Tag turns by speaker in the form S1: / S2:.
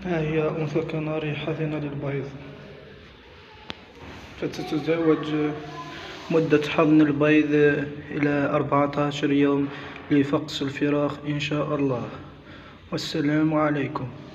S1: ها هي أنثى كناري حاضنة للبيض، فتتزوج مدة حضن البيض إلى 14 يوم لفقس الفراخ إن شاء الله. والسلام عليكم.